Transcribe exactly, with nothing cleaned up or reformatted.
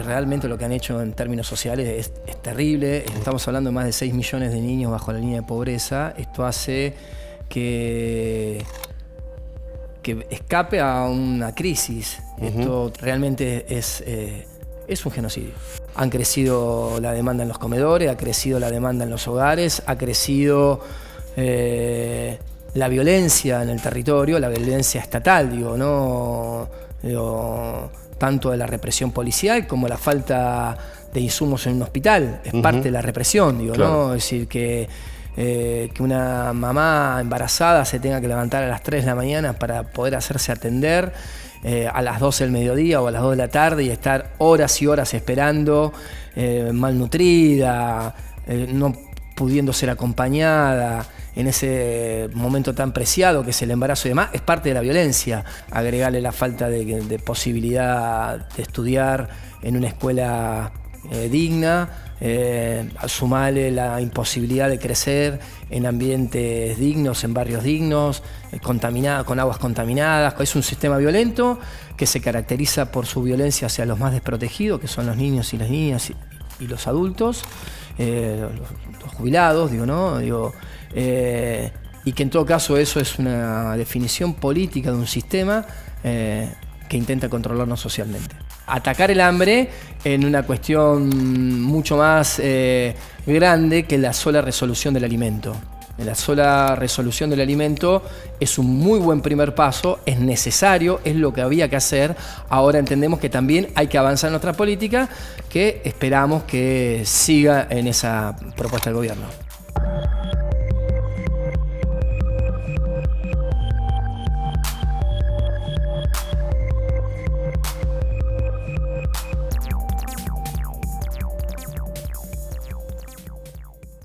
realmente lo que han hecho en términos sociales es, es terrible. Estamos hablando de más de seis millones de niños bajo la línea de pobreza. Esto hace que, que escape a una crisis. Uh-huh. Esto realmente es, eh, es un genocidio. Han crecido la demanda en los comedores, ha crecido la demanda en los hogares, ha crecido eh, la violencia en el territorio, la violencia estatal, digo, ¿no? Digo, tanto de la represión policial como la falta de insumos en un hospital. Es uh-huh. parte de la represión, digo, claro. ¿no? Es decir, que, eh, que una mamá embarazada se tenga que levantar a las tres de la mañana para poder hacerse atender eh, a las doce del mediodía o a las dos de la tarde y estar horas y horas esperando, eh, malnutrida, eh, no pudiendo ser acompañada en ese momento tan preciado que es el embarazo y demás, es parte de la violencia. Agregarle la falta de, de posibilidad de estudiar en una escuela eh, digna, eh, sumarle la imposibilidad de crecer en ambientes dignos, en barrios dignos, eh, contaminada, con aguas contaminadas. Es un sistema violento que se caracteriza por su violencia hacia los más desprotegidos, que son los niños y las niñas y, y los adultos, eh, los, los jubilados, digo, ¿no? Digo, Eh, y que en todo caso eso es una definición política de un sistema eh, que intenta controlarnos socialmente. Atacar el hambre en una cuestión mucho más eh, grande que la sola resolución del alimento. La sola resolución del alimento es un muy buen primer paso, es necesario, es lo que había que hacer. Ahora entendemos que también hay que avanzar en nuestra política, que esperamos que siga en esa propuesta del gobierno.